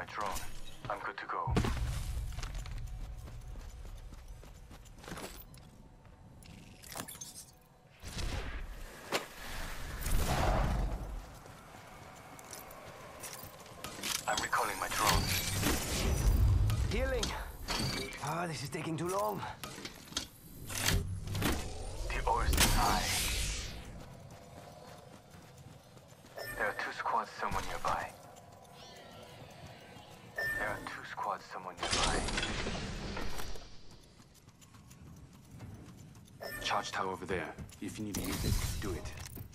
drone. I'm good to go. I'm recalling my drone. Healing. This is taking too long. The ores is high. There are two squads somewhere nearby. Charge tower over there. If you need to use it, do it.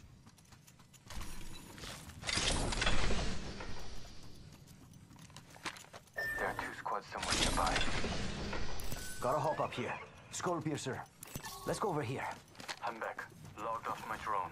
There are two squads somewhere nearby. Gotta hop up here. Skullpiercer. Let's go over here. I'm back. Logged off my drone.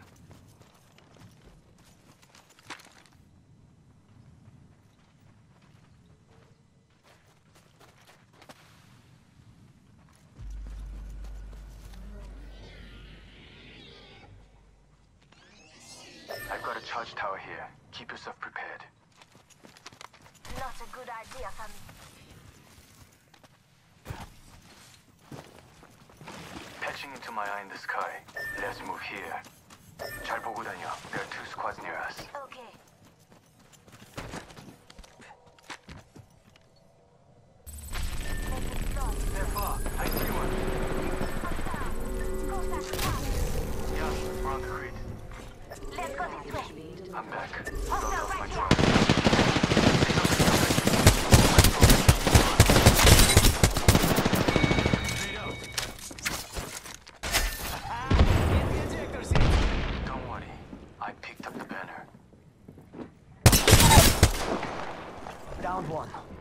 I've got a charge tower here. Keep yourself prepared. Not a good idea for me. Patching into my eye in the sky. Let's move here. 잘 보고 다녀. There are two squads near us. Okay. They're far. I see one. Yeah, we're on the grid. Let's go this way. I'm back. Hostile Logged off my right drone. Don't worry. I picked up the banner. Downed one.